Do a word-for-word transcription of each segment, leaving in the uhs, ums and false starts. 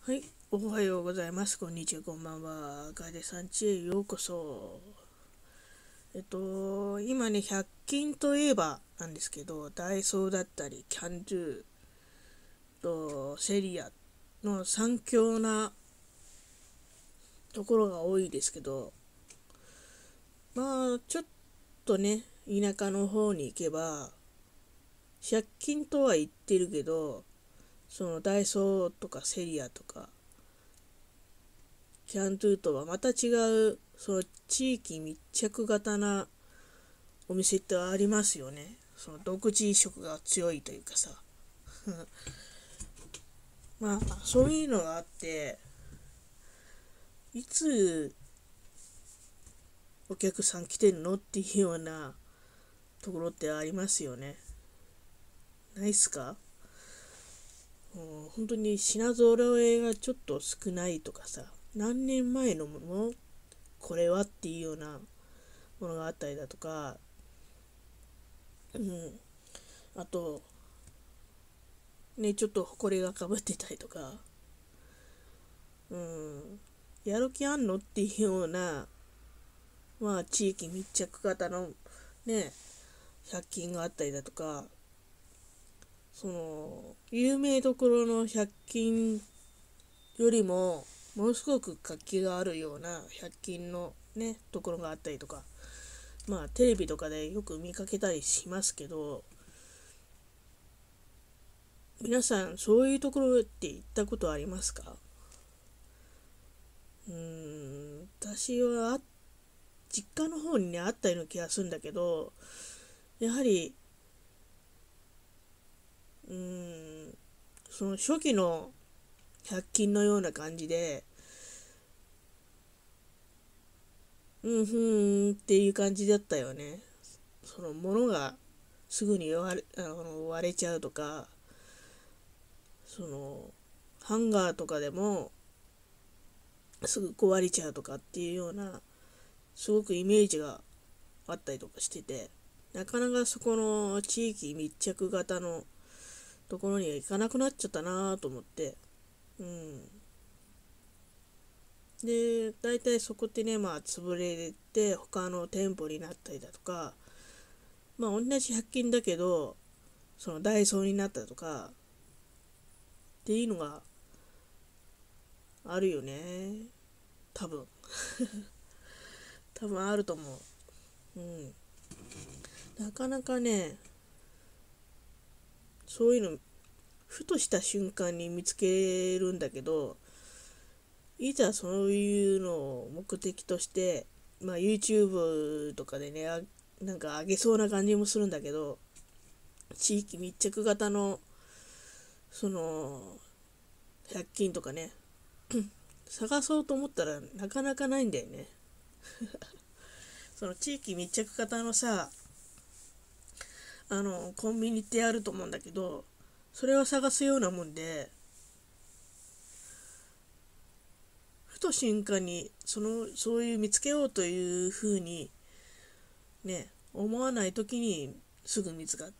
はい、おはようございます。こんにちは、こんばんは。ガデさんちへようこそ。えっと、今ね、ひゃく均といえばなんですけど、ダイソーだったり、キャンドゥとセリアの三強なところが多いですけど、まあ、ちょっとね、田舎の方に行けば、ひゃく均とは言ってるけど、そのダイソーとかセリアとか、キャンドゥとはまた違う、その地域密着型なお店ってありますよね。その独自色が強いというかさ。まあ、そういうのがあって、いつお客さん来てんのっていうようなところってありますよね。ないっすか？もう本当に品揃えがちょっと少ないとかさ、何年前のものこれはっていうようなものがあったりだとか、うん、あと、ね、ちょっと埃がかぶってたりとか、うん、やる気あんのっていうような、まあ、地域密着型のね、ひゃく均があったりだとか、その、有名どころのひゃく均よりも、ものすごく活気があるようなひゃく均のね、ところがあったりとか、まあ、テレビとかでよく見かけたりしますけど、皆さん、そういうところって行ったことありますか？うーん、私は、実家の方にね、あったような気がするんだけど、やはり、うーん、その初期のひゃく均のような感じで、うんふーんっていう感じだったよね。その物がすぐに割れ、あの割れちゃうとか、そのハンガーとかでもすぐ壊れちゃうとかっていうような、すごくイメージがあったりとかしてて、なかなかそこの地域密着型のところには行かなくなっちゃったなと思って、うん。で、大体そこってね、まあ、潰れて、他の店舗になったりだとか、まあ、同じひゃく均だけど、そのダイソーになったとか、っていうのがあるよね。多分。多分あると思う。うん。なかなかね、そういうの、ふとした瞬間に見つけるんだけど、いざそういうのを目的として、まあ YouTube とかでね、あなんか上げそうな感じもするんだけど、地域密着型の、その、ひゃく均とかね、探そうと思ったらなかなかないんだよね。その地域密着型のさ、あの、コンビニってあると思うんだけど、それを探すようなもんで、ふと瞬間に、その、そういう見つけようというふうに、ね、思わない時にすぐ見つかって、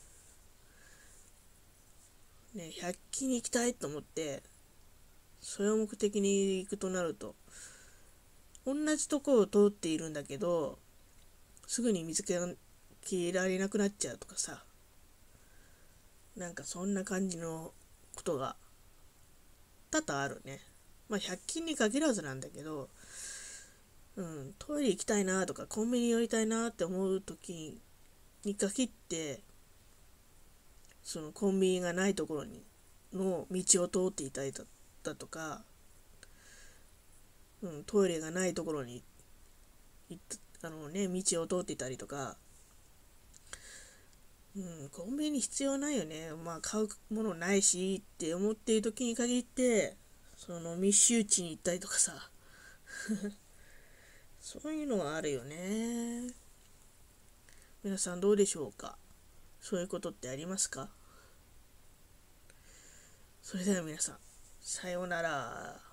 ね、ひゃく均に行きたいと思って、それを目的に行くとなると、同じところを通っているんだけど、すぐに見つけられなくなっちゃうとかさ、なんかそんな感じのことが多々あるね。まあひゃく均に限らずなんだけど、うん、トイレ行きたいなとかコンビニ寄りたいなって思う時に限って、そのコンビニがないところにの道を通っていたりだとか、うん、トイレがないところに行ったあのね道を通っていたりとか、うん、コンビニ必要ないよね。まあ買うものないしって思っている時に限って、その密集地に行ったりとかさ、そういうのはあるよね。皆さんどうでしょうか？そういうことってありますか？それでは皆さん、さようなら。